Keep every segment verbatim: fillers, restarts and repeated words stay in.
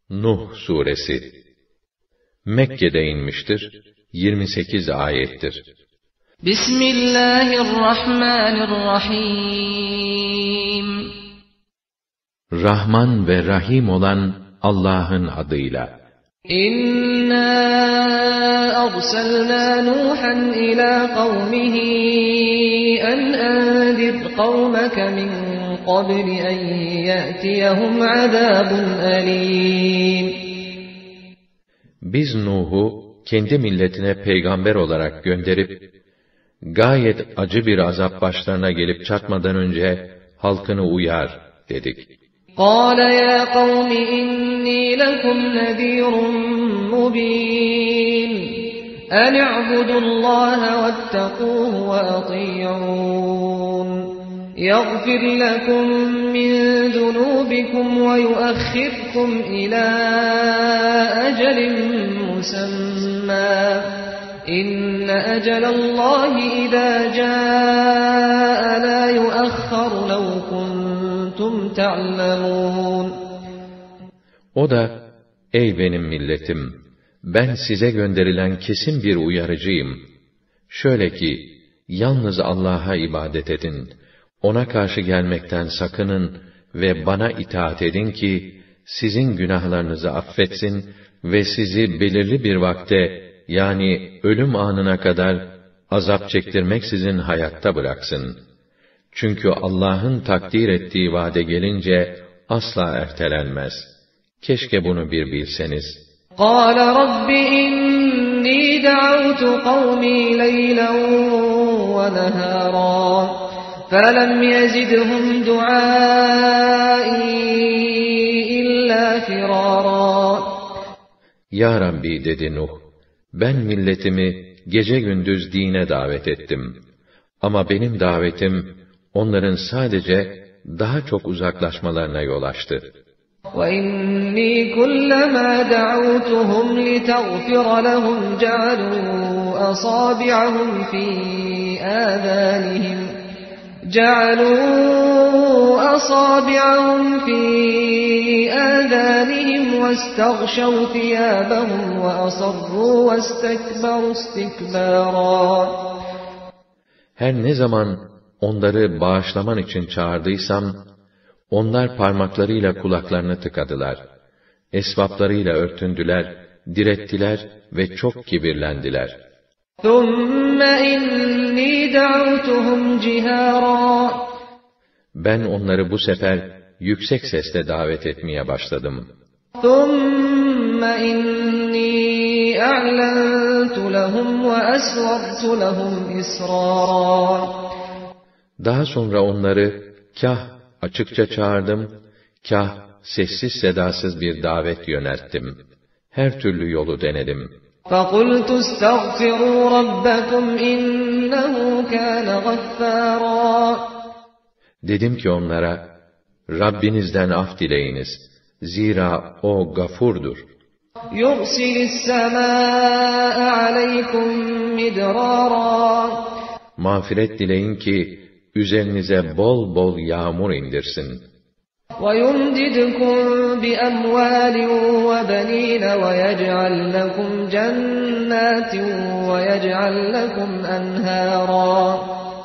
Nuh Suresi Mekke'de inmiştir, yirmi sekiz ayettir. Bismillahirrahmanirrahim. Rahman ve Rahim olan Allah'ın adıyla. İnna arsalna Nuhan ila kavmihi en anzir kavmeke min qabli en ya'tiyehum azabun alim. Biz Nuh'u kendi milletine peygamber olarak gönderip, gayet acı bir azap başlarına gelip çatmadan önce halkını uyar dedik. قَالَ يَا قَوْمِ إِنِّي لَكُمْ نَذِيرٌ مُّبِينٌ أَنِ اعْبُدُوا اللَّهَ وَاتَّقُوهُ وَأَطِيعُونِ يَغْفِرْ لَكُم مِّن ذُنُوبِكُمْ وَيُؤَخِّرْكُمْ إِلَىٰ أَجَلٍ مُّسَمًّى إِنَّ أَجَلَ اللَّهِ إِذَا جَاءَ لَا يُؤَخَّرُ لَوْ كُنتُمْ تَعْلَمُونَ. O da, ey benim milletim, ben size gönderilen kesin bir uyarıcıyım. Şöyle ki, yalnız Allah'a ibadet edin, ona karşı gelmekten sakının ve bana itaat edin ki, sizin günahlarınızı affetsin ve sizi belirli bir vakte, yani ölüm anına kadar azap çektirmeksizin hayatta bıraksın. Çünkü Allah'ın takdir ettiği vade gelince asla ertelenmez. Keşke bunu bir bilseniz. قَالَ رَبِّ إِنِّي دَعَوْتُ قَوْمِي لَيْلًا وَنَهَارًا فَلَمْ يَزِدْهُمْ دُعَائِي إِلَّا فِرَارًا. Ya Rabbi dedi Nuh, ben milletimi gece gündüz dine davet ettim. Ama benim davetim onların sadece daha çok uzaklaşmalarına yol açtı. وَإِنِّي كُلَّمَا دَعَوْتُهُمْ لِتَغْفِرَ لَهُمْ جَعَلُوا أَصَابِعَهُمْ فِي آذَانِهِمْ جَعَلُوا أَصَابِعَهُمْ فِي آذَانِهِمْ وَاسْتَغْشَوْا ثِيَابَهُمْ وَأَصَرُّوا وَاسْتَكْبَرُوا اسْتِكْبَارًا. Her ne zaman onları bağışlaman için çağırdıysam, onlar parmaklarıyla kulaklarını tıkadılar. Esvaplarıyla örtündüler, direttiler ve çok kibirlendiler. ثُمَّ إِنِّي دَعَوْتُهُمْ جِهَارًا. Ben onları bu sefer yüksek sesle davet etmeye başladım. ثُمَّ إِنِّي أَعْلَنْتُ لَهُمْ وَأَسْرَرْتُ لَهُمْ إِسْرَارًا. Daha sonra onları kah açıkça çağırdım, kah sessiz sedasız bir davet yönelttim. Her türlü yolu denedim. فَقُلْتُ اسْتَغْفِرُوا رَبَّكُمْ إِنَّهُ كَانَ غَفَّارًا. Dedim ki onlara, Rabbinizden af dileyiniz. Zira O gafurdur. يُرْسِلِ السَّمَاءَ عَلَيْكُمْ مِدْرَارًا. Mağfiret dileyin ki, üzerinize bol bol yağmur indirsin. وَيُمْدِدْكُمْ بِأَمْوَالٍ وَبَنِينَ وَيَجْعَلْ لَكُمْ جَنَّاتٍ وَيَجْعَلْ لَكُمْ أَنْهَارًا.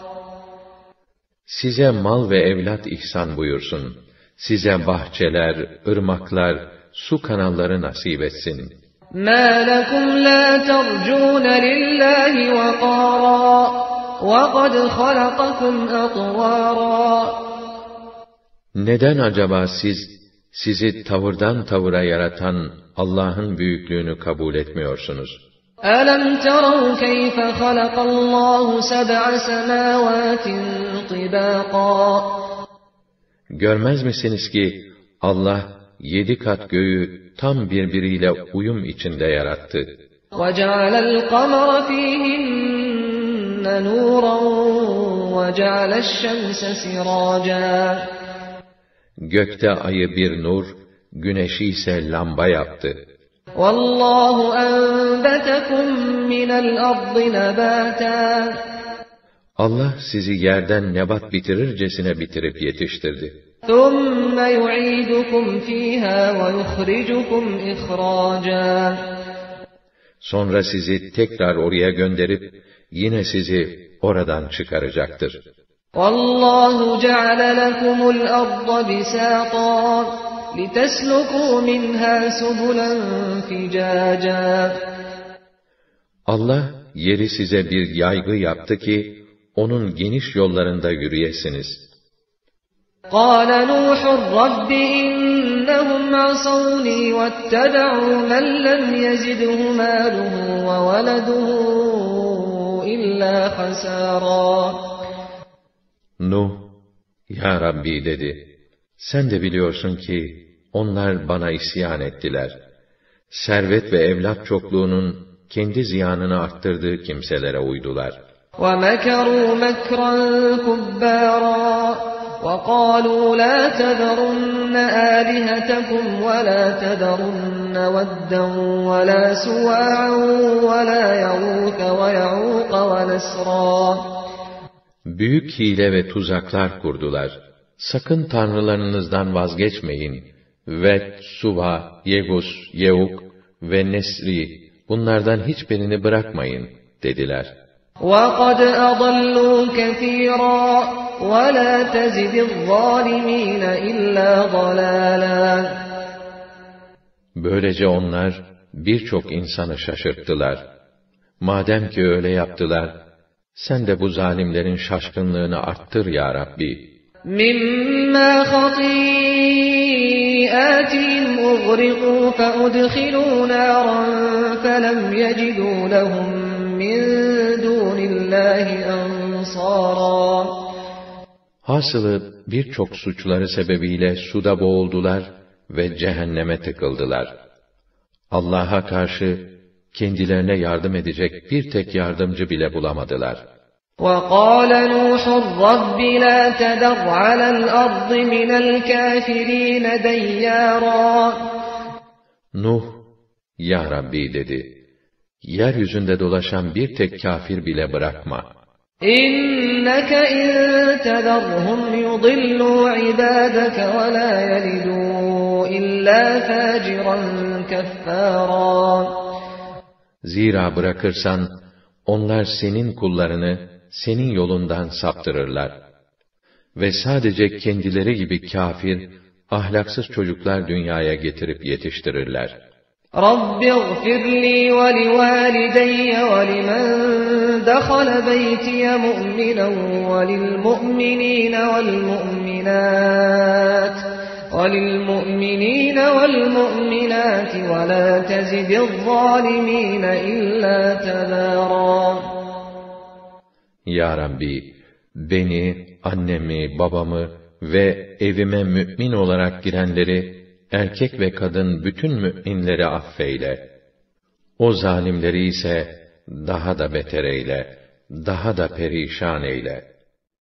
Size mal ve evlat ihsan buyursun. Size bahçeler, ırmaklar, su kanalları nasip etsin. مَا لَكُمْ لَا تَرْجُونَ لِلَّهِ وَقَارًا وَقَدْ خَلَقَكُمْ أَطْوَارًا. Neden acaba siz, sizi tavırdan tavıra yaratan Allah'ın büyüklüğünü kabul etmiyorsunuz? أَلَمْ تَرَوْا كَيْفَ خَلَقَ اللّٰهُ سَبْعَ سَمَاوَاتٍ طِبَاقًا. Görmez misiniz ki Allah yedi kat göğü tam birbiriyle uyum içinde yarattı. وَجَعَلَ الْقَمَرَ فِيهِنَّ نُورًا وَجَعَلَ الشَّمْسَ سِرَاجًا. Gökte ayı bir nur, güneşi ise lamba yaptı. وَاللّٰهُ أَنْبَتَكُمْ مِنَ الْأَرْضِ نَبَاتًا. Allah sizi yerden nebat bitirircesine bitirip yetiştirdi. ثُمَّ يُعِيدُكُمْ فِيهَا وَيُخْرِجُكُمْ إِخْرَاجًا. Sonra sizi tekrar oraya gönderip yine sizi oradan çıkaracaktır. وَاللّٰهُ جَعَلَ لَكُمُ الْأَرْضَ بِسَاطًا لِتَسْلُكُوا مِنْهَا سُبُلًا فِجَاجًا. Allah yeri size bir yaygı yaptı ki onun geniş yollarında yürüyesiniz. قَالَ نُوحٌ رَبِّ إِنَّهُمْ عَصَوْنِي وَاتَّبَعُوا مَنْ لَمْ يَزِدْهُ مَالُهُ وَوَلَدُهُ إِلَّا خَسَارًا. Nuh, Ya Rabbi dedi, sen de biliyorsun ki onlar bana isyan ettiler. Servet ve evlat çokluğunun kendi ziyanını arttırdığı kimselere uydular. وَمَكَرُوا مَكْرًا كُبَّارًا وَقَالُوا لَا تَذَرُنَّ آلِهَتَكُمْ وَلَا تَذَرُنَّ وَدًّا وَلَا سُوَاعًا وَلَا يَغُوثَ وَيَعُوقَ وَنَسْرًا. Büyük hile ve tuzaklar kurdular. Sakın tanrılarınızdan vazgeçmeyin. Ved, Suva, Yegus, Yeuk ve Nesri, bunlardan hiçbirini bırakmayın dediler. وَقَدْ أَضَلُّوا كَثِيرًا وَلَا تَزِدِ الظَّالِمِينَ إِلَّا ضَلَالًا. Böylece onlar birçok insanı şaşırttılar. Madem ki öyle yaptılar, sen de bu zalimlerin şaşkınlığını arttır ya Rabbi. مِمَّا خَطِيئَاتِهِمْ أُغْرِقُوا فَأُدْخِلُوا نَارًا فَلَمْ يَجِدُوا لَهُم مِّن دُونِ اللّٰهِ أَنصَارًا. Hasılı birçok suçları sebebiyle suda boğuldular ve cehenneme tıkıldılar. Allah'a karşı kendilerine yardım edecek bir tek yardımcı bile bulamadılar. وَقَالَ نُوحٌ رَبِّ لَا تَذَرْ عَلَى الْأَرْضِ مِنَ الْكَافِرِينَ دَيَّارًا. Nuh, Ya Rabbi dedi, yeryüzünde dolaşan bir tek kafir bile bırakma. إِنَّكَ إِن تَذَرْهُمْ يُضِلُّوا عِبَادَكَ وَلَا يَلِدُوا إِلَّا فَاجِرًا كَفَّارًا. Zira bırakırsan, onlar senin kullarını senin yolundan saptırırlar. Ve sadece kendileri gibi kafir, ahlaksız çocuklar dünyaya getirip yetiştirirler. رَبِّ اغْفِرْ لِي وَلِوَالِدَيَّ وَلِمَنْ دَخَلَ بَيْتِيَ مُؤْمِنًا وَلِلْمُؤْمِنِينَ وَالْمُؤْمِنَاتِ وَلِلْمُؤْمِنِينَ وَالْمُؤْمِنَاتِ وَلَا تَزِدِ الظَّالِمِينَ إِلَّا تَبَارًا. Ya Rabbi, beni, annemi, babamı ve evime mümin olarak girenleri, erkek ve kadın bütün müminleri affeyle. O zalimleri ise daha da beter eyle, daha da perişan eyle.